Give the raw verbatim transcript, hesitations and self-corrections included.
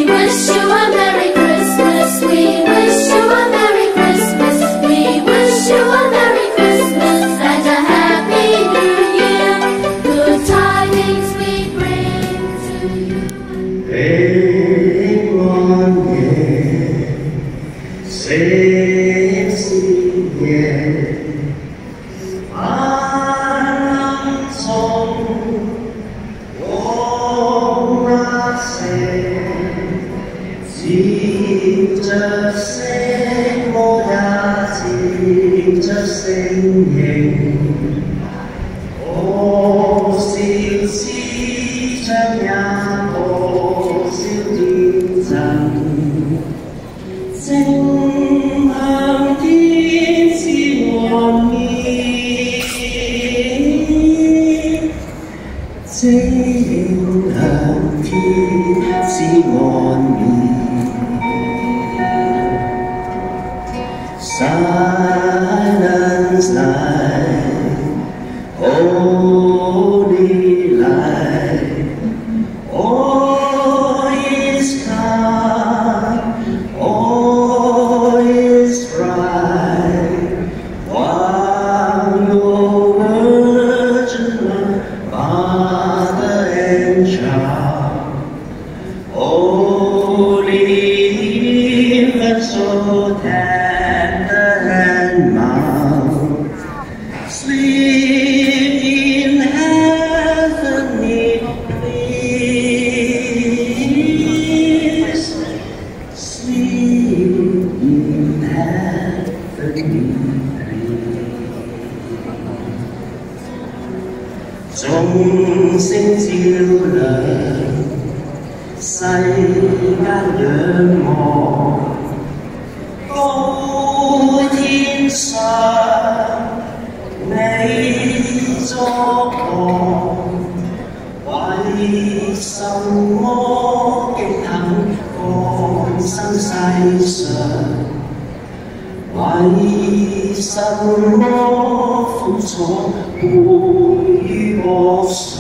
wish you a Merry Christmas. We wish you a Merry Christmas. We wish you a Merry Christmas and a Happy New Year. Good tidings we bring to you. Hey, one year, sexy year. 接着聲，我也接着聲應，多少思想也多少天真，正向天之外面，正向天之外面。 Silence night, holy light, all is calm, all is bright, while your virgin Mother and Child, holy infant so tender. Sleep in heavenly peace. Sleep in heavenly peace. 眾星照亮，世間仰望，高天上。 你作王，為什麼極肯降生世上？為什麼苦楚伴於膊上？